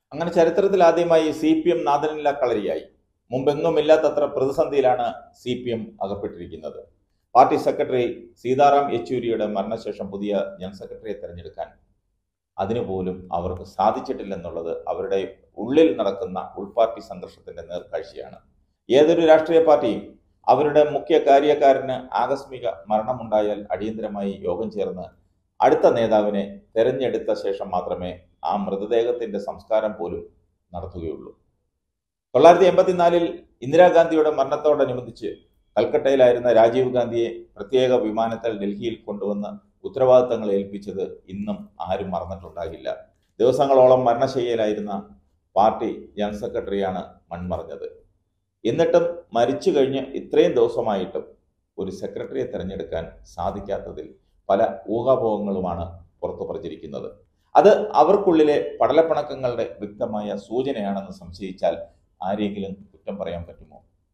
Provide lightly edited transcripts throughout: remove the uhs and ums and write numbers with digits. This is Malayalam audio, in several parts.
അങ്ങനെ ചരിത്രത്തിൽ ആദ്യമായി CPM നാഥനില്ല കളരിയായി. മുമ്പെങ്ങുമില്ലാത്തത്ര പ്രതിസന്ധിയിലാണ് CPM അകപ്പെട്ടിരിക്കുന്നത്. പാർട്ടി സെക്രട്ടറി സീതാറാം യെച്ചൂരിയുടെ മരണശേഷം പുതിയ ജനറൽ സെക്രട്ടറിയെ തെരഞ്ഞെടുക്കാൻ അതിനുപോലും അവർക്ക് സാധിച്ചിട്ടില്ലെന്നുള്ളത് അവരുടെ ഉള്ളിൽ നടക്കുന്ന ഉൾപാർട്ടി സംഘർഷത്തിന്റെ നേർക്കാഴ്ചയാണ്. ഏതൊരു രാഷ്ട്രീയ പാർട്ടിയും അവരുടെ മുഖ്യ കാര്യക്കാരന് ആകസ്മിക മരണമുണ്ടായാൽ അടിയന്തരമായി യോഗം ചേർന്ന് അടുത്ത നേതാവിനെ തെരഞ്ഞെടുത്ത ശേഷം മാത്രമേ ആ മൃതദേഹത്തിന്റെ സംസ്കാരം പോലും നടത്തുകയുള്ളൂ. 1984 ഇന്ദിരാഗാന്ധിയുടെ മരണത്തോടനുബന്ധിച്ച് കൽക്കട്ടയിലായിരുന്ന രാജീവ് ഗാന്ധിയെ പ്രത്യേക വിമാനത്തിൽ ഡൽഹിയിൽ കൊണ്ടുവന്ന് ഉത്തരവാദിത്തങ്ങൾ ഏൽപ്പിച്ചത് ഇന്നും ആരും മറന്നിട്ടുണ്ടാകില്ല. ദിവസങ്ങളോളം മരണശയ്യയിലായിരുന്ന പാർട്ടി ജനറൽ സെക്രട്ടറിയാണ് മൺമറഞ്ഞത്. എന്നിട്ടും മരിച്ചു കഴിഞ്ഞ് ഇത്രയും ദിവസമായിട്ടും ഒരു സെക്രട്ടറിയെ തിരഞ്ഞെടുക്കാൻ സാധിക്കാത്തതിൽ പല ഊഹാപോഹങ്ങളുമാണ് പുറത്തു പ്രചരിക്കുന്നത്. അത് അവർക്കുള്ളിലെ പടലപ്പിണക്കങ്ങളുടെ വ്യക്തമായ സൂചനയാണെന്ന് സംശയിച്ചാൽ ആരെങ്കിലും കുറ്റം പറയാൻ പറ്റുമോ?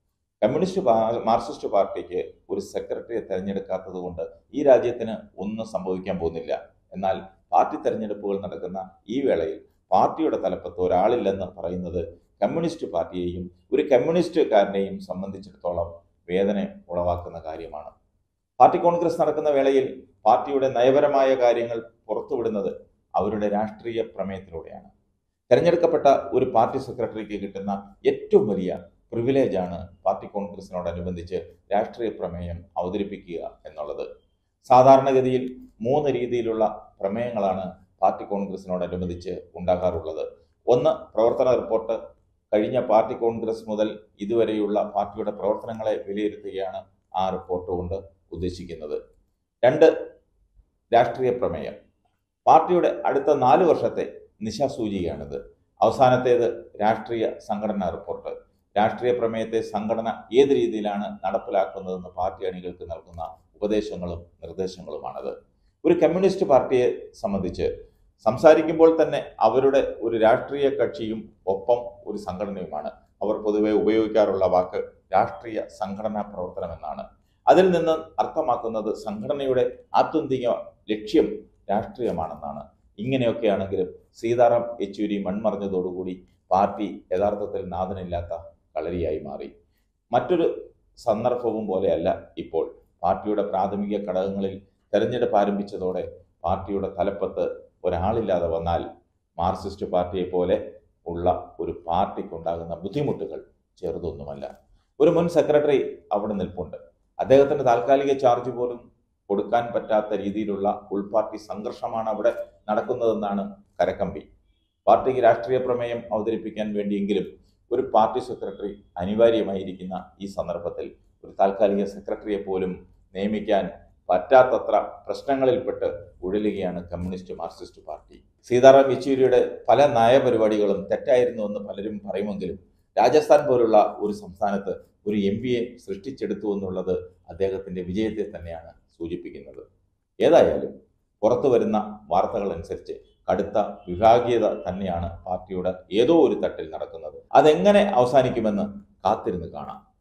മാർക്സിസ്റ്റ് പാർട്ടിക്ക് ഒരു സെക്രട്ടറിയെ തെരഞ്ഞെടുക്കാത്തത് കൊണ്ട് ഈ രാജ്യത്തിന് ഒന്നും സംഭവിക്കാൻ പോകുന്നില്ല. എന്നാൽ പാർട്ടി തെരഞ്ഞെടുപ്പുകൾ നടക്കുന്ന ഈ വേളയിൽ പാർട്ടിയുടെ തലപ്പത്ത് ഒരാളില്ലെന്ന് പറയുന്നത് കമ്മ്യൂണിസ്റ്റ് പാർട്ടിയെയും ഒരു കമ്മ്യൂണിസ്റ്റുകാരനെയും സംബന്ധിച്ചിടത്തോളം വേദന ഉളവാക്കുന്ന കാര്യമാണ്. പാർട്ടി കോൺഗ്രസ് നടക്കുന്ന വേളയിൽ പാർട്ടിയുടെ നയപരമായ കാര്യങ്ങൾ പുറത്തുവിടുന്നത് അവരുടെ രാഷ്ട്രീയ പ്രമേയത്തിലൂടെയാണ്. തെരഞ്ഞെടുക്കപ്പെട്ട ഒരു പാർട്ടി സെക്രട്ടറിക്ക് കിട്ടുന്ന ഏറ്റവും വലിയ പ്രിവിലേജാണ് പാർട്ടി കോൺഗ്രസിനോടനുബന്ധിച്ച് രാഷ്ട്രീയ പ്രമേയം അവതരിപ്പിക്കുക എന്നുള്ളത്. സാധാരണഗതിയിൽ 3 രീതിയിലുള്ള പ്രമേയങ്ങളാണ് പാർട്ടി കോൺഗ്രസിനോടനുബന്ധിച്ച് ഉണ്ടാകാറുള്ളത്. ഒന്ന്, പ്രവർത്തന റിപ്പോർട്ട്. കഴിഞ്ഞ പാർട്ടി കോൺഗ്രസ് മുതൽ ഇതുവരെയുള്ള പാർട്ടിയുടെ പ്രവർത്തനങ്ങളെ വിലയിരുത്തുകയാണ് ആ റിപ്പോർട്ട് കൊണ്ട് ഉദ്ദേശിക്കുന്നത്. 2, രാഷ്ട്രീയ പ്രമേയം. പാർട്ടിയുടെ അടുത്ത 4 വർഷത്തെ നിശാസൂചികയാണിത്. അവസാനത്തേത് രാഷ്ട്രീയ സംഘടനാ റിപ്പോർട്ട്. രാഷ്ട്രീയ പ്രമേയത്തെ സംഘടന ഏത് രീതിയിലാണ് നടപ്പിലാക്കുന്നതെന്ന് പാർട്ടി അണികൾക്ക് നൽകുന്ന ഉപദേശങ്ങളും നിർദ്ദേശങ്ങളുമാണത്. ഒരു കമ്മ്യൂണിസ്റ്റ് പാർട്ടിയെ സംബന്ധിച്ച് സംസാരിക്കുമ്പോൾ തന്നെ അവരുടെ ഒരു രാഷ്ട്രീയ കക്ഷിയും ഒപ്പം ഒരു സംഘടനയുമാണ്. അവർ പൊതുവെ ഉപയോഗിക്കാറുള്ള വാക്ക് രാഷ്ട്രീയ സംഘടനാ പ്രവർത്തനം എന്നാണ്. അതിൽ നിന്ന് അർത്ഥമാക്കുന്നത് സംഘടനയുടെ ആത്യന്തിക ലക്ഷ്യം രാഷ്ട്രീയമാണെന്നാണ്. ഇങ്ങനെയൊക്കെയാണെങ്കിലും സീതാറാം യെച്ചൂരി മൺമറഞ്ഞതോടുകൂടി പാർട്ടി യഥാർത്ഥത്തിൽ നാഥനില്ലാത്ത കളരിയായി മാറി. മറ്റൊരു സന്ദർഭവും പോലെയല്ല ഇപ്പോൾ. പാർട്ടിയുടെ പ്രാഥമിക ഘടകങ്ങളിൽ തെരഞ്ഞെടുപ്പ് ആരംഭിച്ചതോടെ പാർട്ടിയുടെ തലപ്പത്ത് ഒരാളില്ലാതെ വന്നാൽ മാർക്സിസ്റ്റ് പാർട്ടിയെ പോലെ ഉള്ള ഒരു പാർട്ടിക്കുണ്ടാകുന്ന ബുദ്ധിമുട്ടുകൾ ചെറുതൊന്നുമല്ല. ഒരു മുൻ സെക്രട്ടറി അവിടെ നിൽപ്പുണ്ട്. അദ്ദേഹത്തിന് താൽക്കാലിക ചാർജ് പോലും കൊടുക്കാൻ പറ്റാത്ത രീതിയിലുള്ള ഉൾപാർട്ടി സംഘർഷമാണ് അവിടെ നടക്കുന്നതെന്നാണ് കരക്കമ്പി. പാർട്ടിക്ക് രാഷ്ട്രീയ പ്രമേയം അവതരിപ്പിക്കാൻ വേണ്ടിയെങ്കിലും ഒരു പാർട്ടി സെക്രട്ടറി അനിവാര്യമായിരിക്കുന്ന ഈ സന്ദർഭത്തിൽ ഒരു താൽക്കാലിക സെക്രട്ടറിയെ പോലും നിയമിക്കാൻ പറ്റാത്തത്ര പ്രശ്നങ്ങളിൽപ്പെട്ട് ഉഴലുകയാണ് കമ്മ്യൂണിസ്റ്റ് മാർക്സിസ്റ്റ് പാർട്ടി. സീതാറാം യെച്ചൂരിയുടെ പല നയപരിപാടികളും തെറ്റായിരുന്നുവെന്ന് പലരും പറയുമെങ്കിലും രാജസ്ഥാൻ പോലുള്ള ഒരു സംസ്ഥാനത്ത് ഒരു MPയെ സൃഷ്ടിച്ചെടുത്തു എന്നുള്ളത് അദ്ദേഹത്തിൻ്റെ വിജയത്തെ തന്നെയാണ് സൂചിപ്പിക്കുന്നത്. ഏതായാലും പുറത്തു വരുന്ന വാർത്തകൾ അനുസരിച്ച് കടുത്ത വിഭാഗീയത തന്നെയാണ് പാർട്ടിയുടെ ഏതോ ഒരു തട്ടിൽ നടക്കുന്നത്. അതെങ്ങനെ അവസാനിക്കുമെന്ന് കാത്തിരുന്ന് കാണാം.